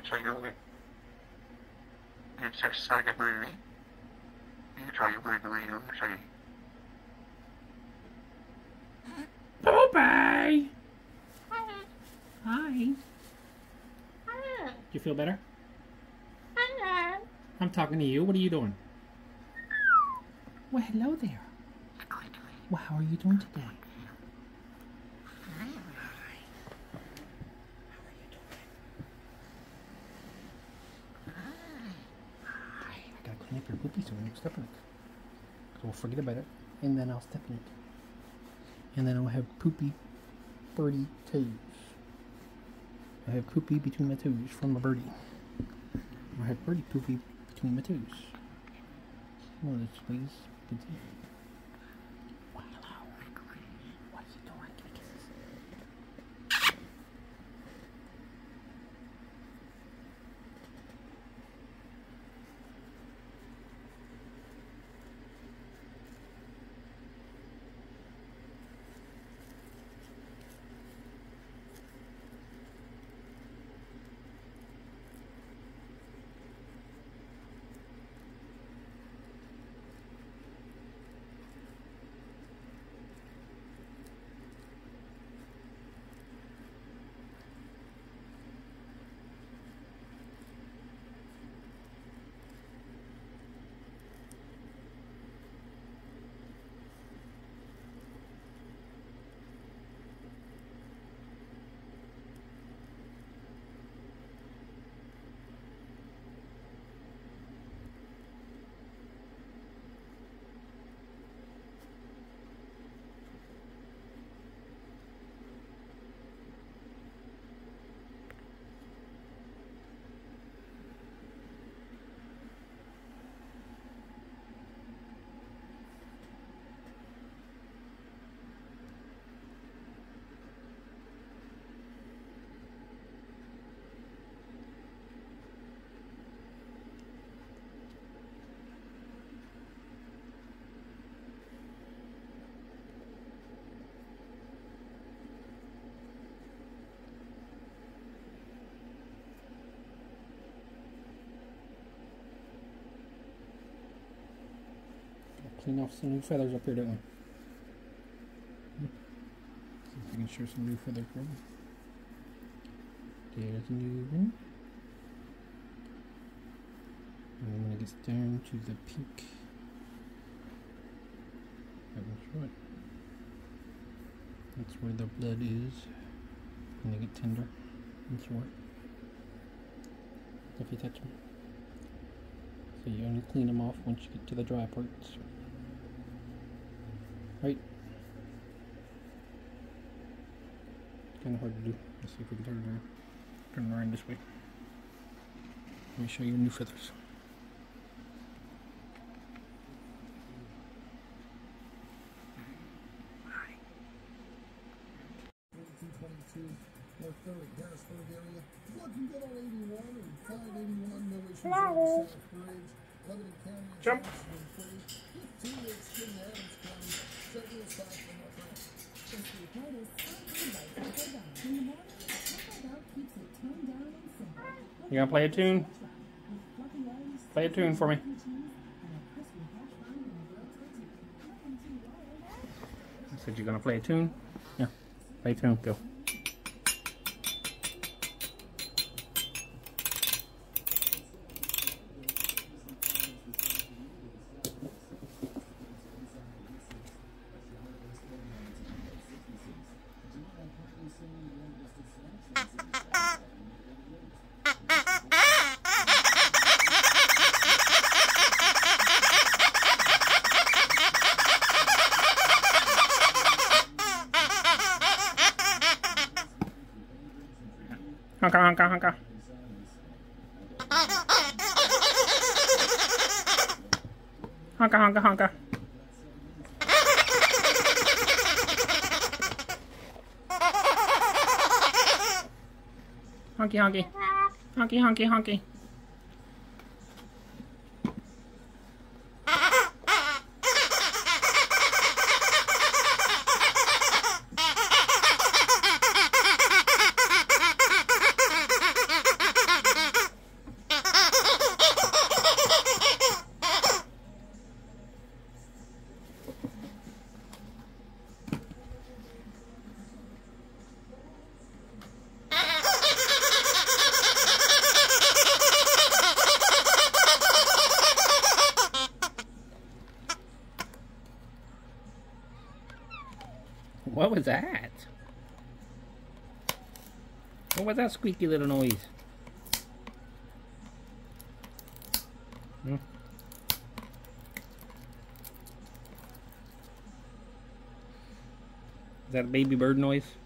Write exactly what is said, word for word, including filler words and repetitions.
try your way. You try to breathe. You try your breathe away. You try. Poopy! Hi. Do you feel better? I'm talking to you. What are you doing? Well, hello there. Well, how are you doing today? How are you doing? Hi. I gotta clean up your poopy so we don't step in it. So we'll forget about it, and then I'll step in it. And then I'll have poopy birdie toes. I have poopy between my toes from my birdie. I have birdie poopy between my toes. Notice, please. Continue. Wow, hello. What are you doing? Give me kisses. Clean off some new feathers up here, don't we? See if I can show some new feathers for you. There's a new one. And then when it gets down to the pink, I will show it. That's where the blood is. When they get tender and sore. If you touch them. So you only clean them off once you get to the dry parts. Right? It's kind of hard to do. Let's see if we can turn it around. Turn it around this way. Let me show you new feathers. North Philly, Harrisburg area. Looking good on eighty-one and five eighty-one, no issues on South Bridge. Lebanon County, Jump. fifteen weeks in Adams County, several stops from our friends. You gonna play a tune? Play a tune for me. I said you're gonna play a tune? Yeah, play a tune, go. Honka, honka, honka. Honka, honka, honka. Honky, honky. Honky, honky, honky. What was that? What was that squeaky little noise? Hmm? Is that a baby bird noise?